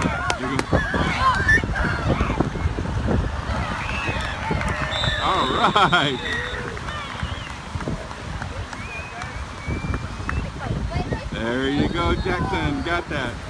All right. There you go, Jackson. Got that.